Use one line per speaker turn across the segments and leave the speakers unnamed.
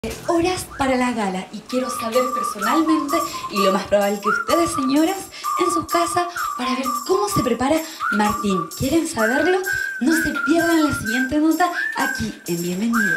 Horas para la gala y quiero saber personalmente y lo más probable que ustedes, señoras, en sus casas para ver cómo se prepara Martín. ¿Quieren saberlo? No se pierdan la siguiente nota aquí en Bienvenido.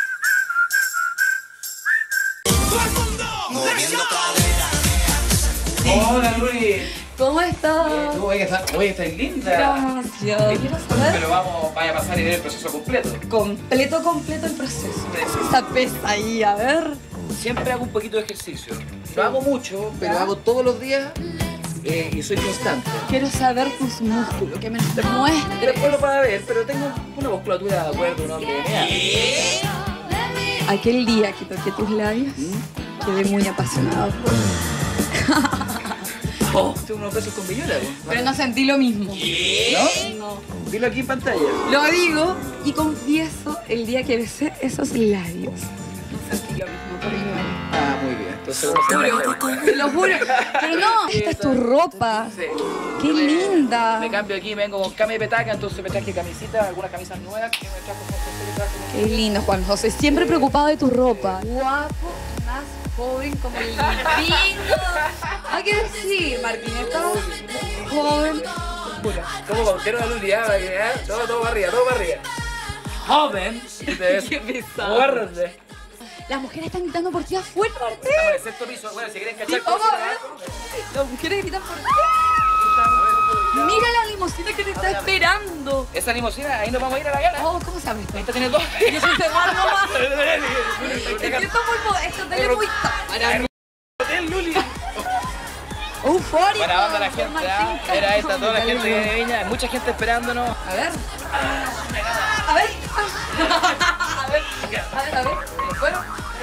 Hola, Luis.
¿Cómo estás?
Tú estás linda.
Gracias. Quiero saber.
Pero vaya a pasar y ver el proceso completo.
Completo el proceso. Esa pesa ahí, a ver.
Siempre hago un poquito de ejercicio. No hago mucho, pero hago todos los días y soy constante.
Quiero saber tus músculos, que me los muestres.
Después lo para ver, pero tengo una musculatura de acuerdo a un hombre de mi edad.
Aquel día que toqué tus labios, quedé muy apasionado por
Oh, tengo unos besos con Villola.
Pero no sentí lo mismo.
¿No?
No.
Dilo aquí en pantalla.
Lo digo y confieso el día que besé esos labios. No sentí lo mismo por igual.
Ah, muy bien. Entonces vamos a hacer
Te lo juro. Pero no, esta es tu ropa.
Sí.
Qué linda.
Me cambio aquí, me vengo con cama y petaca, entonces me traje camisita, algunas camisas nuevas que me trajo con
Qué lindo, Juan José. Siempre preocupado de tu ropa. Guapo, más joven como el lindo. Hay que decir, Martín, estás joven.
Como bautero de Luli, todo para arriba, todo para arriba. Joven.
Qué pesado.
Guárdate.
Las mujeres están gritando por ti afuera, Martín.
Estamos en el sexto piso, bueno, si quieren cachar
Vamos
cosas.
a ver. Las mujeres gritan por ti. Mira la limusina que te está esperando.
Esa limusina, ahí nos vamos a ir a la gala.
Oh, ¿cómo se llama esto?
Esta tiene dos.
Yo soy Cerrado nomás. Es que esto es muy esto tele muy
Hotel Luli.
eufórico.
Buena onda la gente, Era esta, toda la gente de Viña, hay mucha gente esperándonos.
A ver. A ver. A ver. Bueno.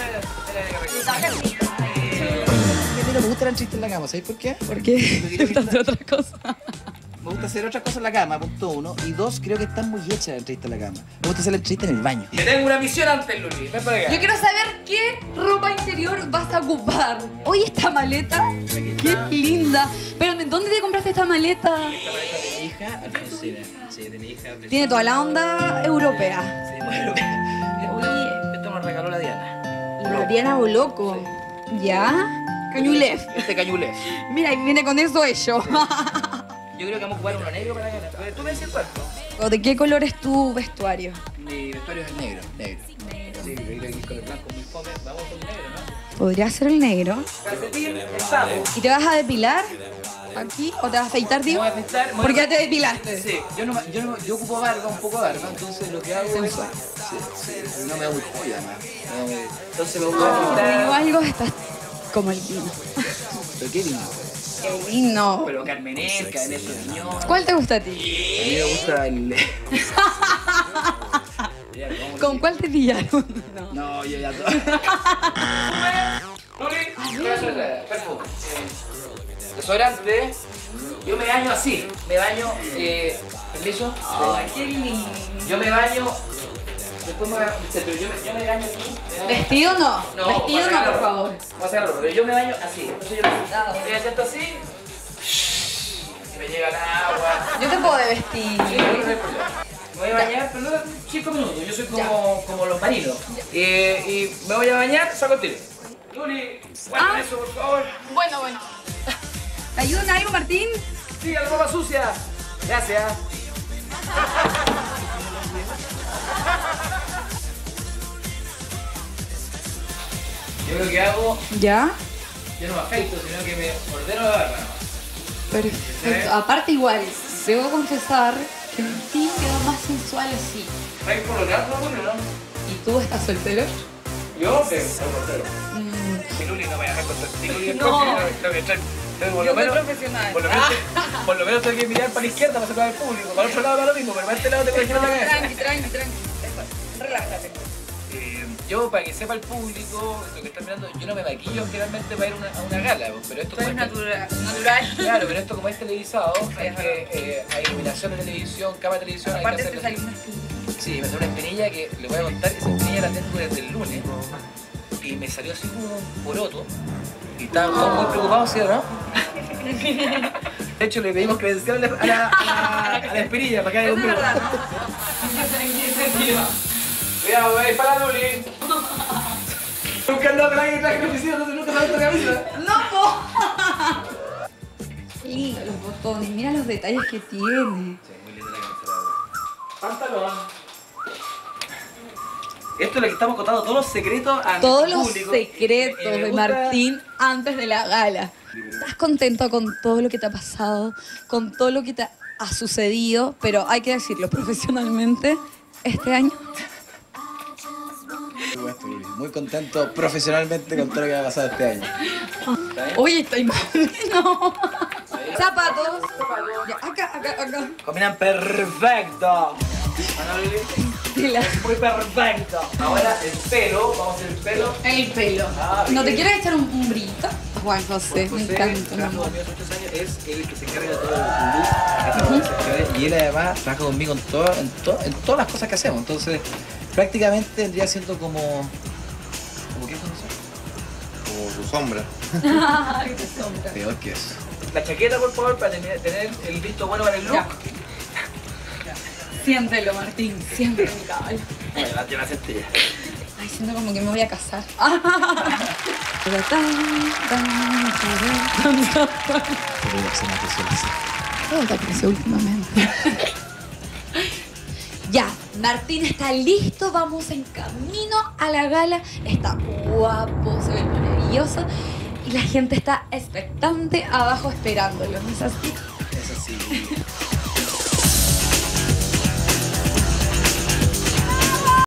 Me gusta la entrevista en la cama, ¿sabes por qué?
¿Por qué? Estás de otra cosa.
Me gusta hacer otras cosas en la cama, punto uno. Y dos, creo que están muy hechas la entrevista en la cama. Me gusta hacer la entrevista en el baño. Te tengo una misión antes, Luli. Ven para acá.
Yo quiero saber qué ropa interior vas a ocupar. Oye, esta maleta, qué linda. Pero ¿en dónde te compraste esta maleta?
Esta maleta de mi hija, Alfonsina. Sí, de mi hija.
Tiene toda la onda europea.
Sí, bueno.
Oye,
Esto me lo regaló la Diana.
la Diana Boloco. ¿Ya? Cañulef.
Este cañulef.
Mira, y viene con eso ello.
Yo creo que vamos a ocupar uno negro para la gala. Tú me decís cuánto.
¿De qué color es tu vestuario?
Mi vestuario es negro. Sí, creo que el color blanco es muy fome. Vamos con negro, ¿no?
Podría ser el negro.
Calcetín, estamos.
¿Y te vas a depilar aquí o te vas a afeitar, digo?
Me voy a afeitar,
¿Por qué te depilaste?
Sí, yo ocupo barba, un poco barba, entonces lo que hago es... Sí, no me da muy joya, además. Entonces me voy a
Te digo
afeitar...
algo, estás como el vino.
Pero qué lindo.
El vino.
Pero Carmener, Cabernet Sauvignon...
¿Cuál te gusta a ti?
A mí me gusta el...
¿Con cuál te pillaron?
No, yo ya todo. Perfume. Desodorante. Yo me baño así. Me baño. ¿Permiso?
Ay, qué lindo.
Yo me baño. Después me pero yo me baño aquí.
¿Vestido no?
No,
Vestido no, por favor.
Vamos a hacerlo, pero yo me baño así. Entonces yo me siento así. Y me llega el agua.
Yo te puedo de
Sí,
vestir.
no hay problema. Me voy a bañar, pero no 5 minutos. Yo soy como los marinos. Y me voy a bañar, saco el tiro. Luli, guarda eso, por favor.
Bueno. ¿Te ayudan algo, Martín?
Sí, la ropa sucia. Gracias. Yo lo que hago,
¿Ya?
yo no me afeito, sino que me ordeno la barba.
Perfecto. Aparte igual, debo confesar que en ti quedó más sensual así.
¿Vais por lo tanto, no?
¿Y tú estás soltero?
Yo, soy soltero. Si Luli no me deja contar. Si Luli es
No.
próxima, tengo que echar. Por lo menos,
profesional.
por lo menos tengo que mirar para la izquierda para sacar al público. Para el otro lado para lo mismo, pero para este lado tengo que girar la cabeza.
Tranqui. Relájate.
Yo, para que sepa el público, lo que está mirando, yo no me maquillo generalmente para ir a una gala, pero esto como
natural.
Claro, pero esto como es televisado, hay iluminación de televisión, cámara de televisión,
Aparte
hay
te
que
salió
hacer...
una espinilla.
Sí, me salió una espinilla que le voy a contar, esa espinilla la tengo desde el lunes y me salió así como un poroto y estábamos todos muy preocupados, ¿sí o no? De hecho, le pedimos credenciales a la espinilla para que haga conmigo. Cuidado, para Luli. Nunca andado con alguien en traje de oficina, entonces nunca sabes tu camisa.
¡No, po! Qué lindo los botones, mira los detalles que tiene.
Sí, muy linda la camisa, la verdad. Pantalón. Esto es lo que estamos contando, todos los secretos a
Todos
nuestro
los
público.
secretos
Y me
de
gusta-
Martín antes de la gala. ¿Estás contento con todo lo que te ha pasado? Con todo lo que te ha sucedido, pero hay que decirlo profesionalmente, este año.
Muy contento profesionalmente con todo lo que me ha pasado este año.
Oye, estoy más o menos. Zapatos. Ya, acá.
Combinan perfecto. Ana Lili,
De la-
muy perfecto. Ahora el pelo, vamos a hacer el pelo.
El pelo.
Ah,
¿No te
bien.
quieres echar un brillito? Juan José, me
José,
encanta.
trabaja
mi amor.
conmigo hace muchos años, es el que se encarga de todo el look acá trabaja, y él además trabaja conmigo en todas las cosas que hacemos. Entonces, prácticamente vendría siendo como qué es eso?
Como tu sombra.
Ay, qué sombra.
Peor que eso.
La chaqueta, por favor, para tener el visto bueno para el look.
Ya. Siéntelo, Martín, siéntelo, mi caballo.
Bueno, ya la senté ya.
Ay, siento como que me voy a casar. Todo te creció últimamente. Ya, Martín está listo, vamos en camino a la gala. Está guapo, se ve maravilloso. Y la gente está expectante abajo esperándolo, ¿no es así?
Es así.